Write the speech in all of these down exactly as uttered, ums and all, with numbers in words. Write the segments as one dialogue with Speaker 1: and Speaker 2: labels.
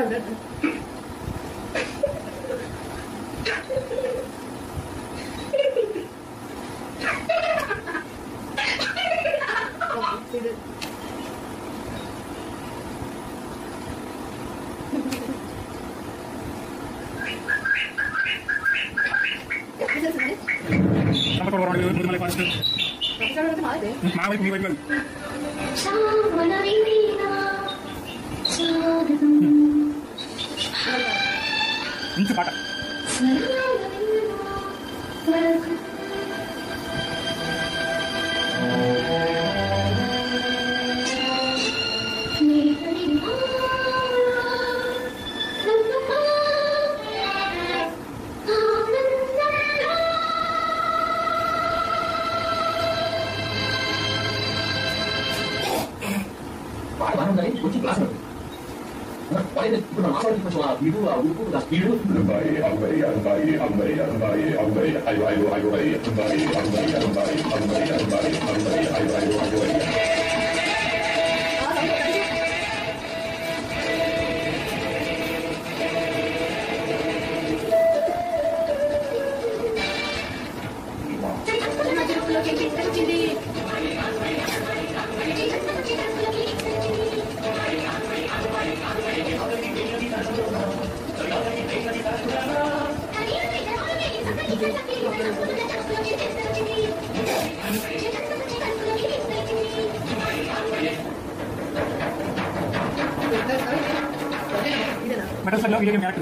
Speaker 1: ఇంటి పాట
Speaker 2: coaching class. Why did you know how to do you do a group of people? By away, away, away, away, away, I I I away, away, away, away, away, away, away, away, away.
Speaker 1: Metal Slug video game character.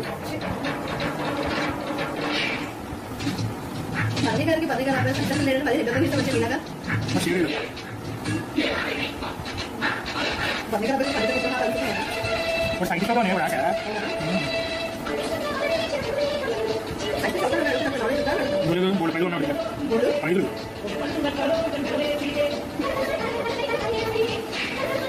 Speaker 3: पढ़ने करके पढ़ने का आपने system लेने वाले इधर नहीं समझ में लगा
Speaker 1: बस ये लो
Speaker 3: पढ़ने का आपने पढ़ने का कितना पढ़ते हैं
Speaker 1: और साइंटिस्ट का तो नहीं हो रहा क्या बोले बोल बोल पहले ना बोल पहले